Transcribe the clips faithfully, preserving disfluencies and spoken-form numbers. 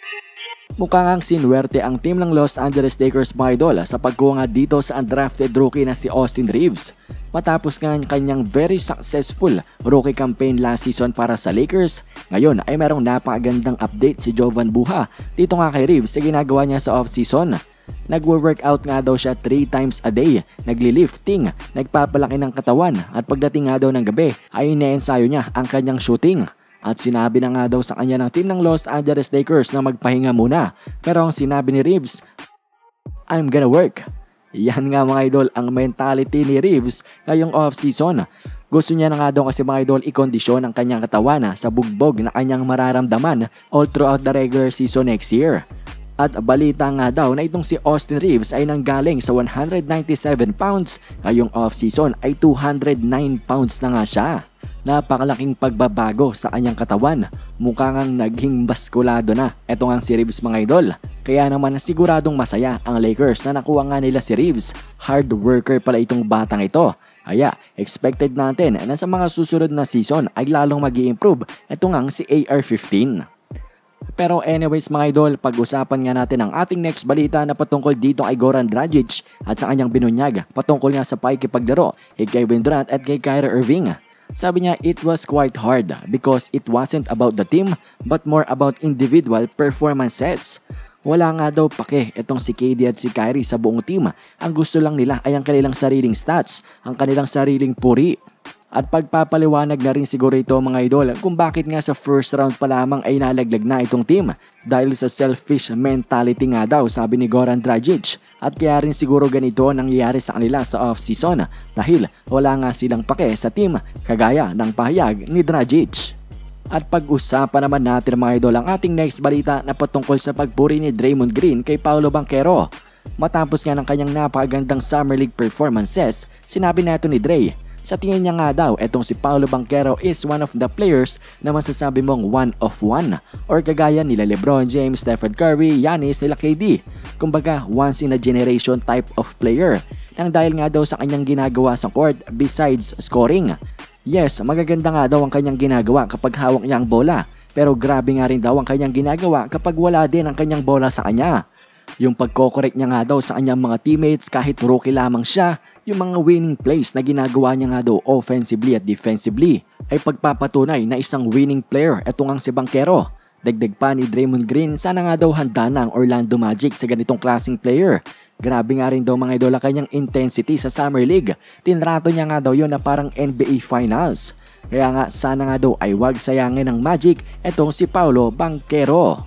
Mukha ngang sinuwerte ang team ng Los Angeles Lakers mga idol sa pagkuha nga dito sa undrafted rookie na si Austin Reeves. Matapos nga kanyang very successful rookie campaign last season para sa Lakers, ngayon ay merong napakagandang update si Jovan Buha dito nga kay Reeves sa ginagawa niya sa off-season. Nagwo-workout nga daw siya three times a day, nagli-lifting, nagpapalaki ng katawan at pagdating nga daw ng gabi ay ine-ensayo niya ang kanyang shooting. At sinabi na nga daw sa kanya ng team ng Los Angeles Lakers na magpahinga muna. Pero ang sinabi ni Reeves, I'm gonna work. Yan nga mga idol ang mentality ni Reeves ngayong off-season. Gusto niya na nga daw kasi mga idol i-kondisyon ang kanyang katawan sa bugbog na kanyang mararamdaman all throughout the regular season next year. At balita nga daw na itong si Austin Reeves ay nanggaling sa one hundred ninety-seven pounds, ngayong off-season ay two hundred nine pounds na nga siya. Napakalaking pagbabago sa kanyang katawan, mukha ngang naging baskulado na ito nga si Reeves mga idol. Kaya naman siguradong masaya ang Lakers na nakuha nga nila si Reeves. Hard worker pala itong batang ito. Kaya expected natin na sa mga susunod na season ay lalong mag-i-improve ito nga si A R fifteen. Pero anyways mga idol, pag-usapan nga natin ang ating next balita na patungkol dito kay Goran Dragic at sa kanyang binunyag patungkol nga sa pakikipaglaro kay Kevin Durant at kay Kyrie Irving. Sabi niya, it was quite hard because it wasn't about the team but more about individual performances. Wala nga daw pake itong si K D at si Kyrie sa buong team. Ang gusto lang nila ay ang kanilang sariling stats, ang kanilang sariling puri. At pagpapaliwanag na rin siguro ito mga idol kung bakit nga sa first round pa lamang ay nalaglag na itong team. Dahil sa selfish mentality nga daw, sabi ni Goran Dragic. At kaya rin siguro ganito nangyayari sa kanila sa off-season dahil wala nga silang pake sa team, kagaya ng pahayag ni Dragic. At pag-usapan naman natin mga idol ang ating next balita na patungkol sa pagpuri ni Draymond Green kay Paolo Banchero. Matapos nga ng kanyang napakagandang Summer League performances, sinabi nato ni Dre, sa tingin niya nga daw, etong si Paolo Banchero is one of the players na masasabi mong one of one. Or kagaya nila LeBron James, Stephen Curry, Giannis, nila K D. Kumbaga, once in a generation type of player. Nang dahil nga daw sa kanyang ginagawa sa court besides scoring. Yes, magaganda nga daw ang kanyang ginagawa kapag hawak niya ang bola. Pero grabe nga rin daw ang kanyang ginagawa kapag wala din ang kanyang bola sa kanya. Yung pagkokorek niya nga daw sa kanyang mga teammates kahit rookie lamang siya, yung mga winning plays na ginagawa niya nga daw offensively at defensively ay pagpapatunay na isang winning player ito ngang si Banchero. Dagdag pa ni Draymond Green, sana nga daw handa na ang Orlando Magic sa ganitong klaseng player. Grabe nga rin daw mga idol kanyang intensity sa Summer League. Tinrato niya nga daw yun na parang N B A Finals. Kaya nga sana nga daw ay wag sayangin ng Magic etong si Paolo Banchero.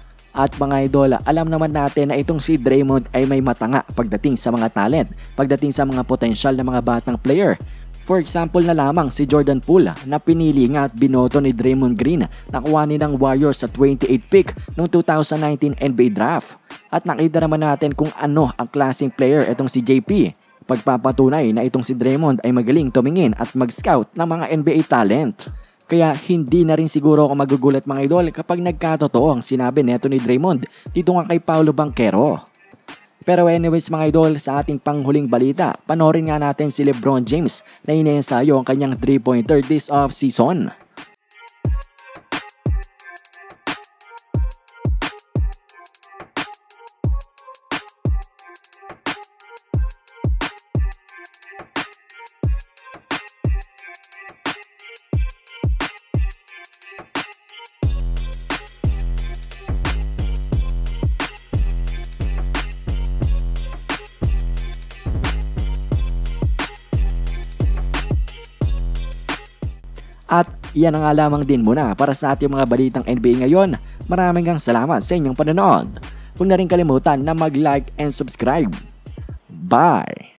At mga idol, alam naman natin na itong si Draymond ay may matanga pagdating sa mga talent, pagdating sa mga potensyal na mga batang player. For example na lamang si Jordan Poole na pinili nga at binoto ni Draymond Green na kuhanin ng Warriors sa twenty-eighth pick noong two thousand nineteen N B A Draft. At nakita naman natin kung ano ang klaseng player itong si J P. Pagpapatunay na itong si Draymond ay magaling tumingin at mag-scout ng mga N B A talent. Kaya hindi na rin siguro ako magugulat mga idol kapag nagkatotoo ang sinabi neto ni Draymond dito nga kay Paolo Banchero. Pero anyways mga idol, sa ating panghuling balita, panoorin nga natin si LeBron James na ine-ensayo ang kanyang three-pointer this off-season. At yan ang nga lamang din muna para sa ating mga balitang N B A ngayon. Maraming kang salamat sa inyong panonood. Huwag na rin kalimutan na mag-like and subscribe. Bye!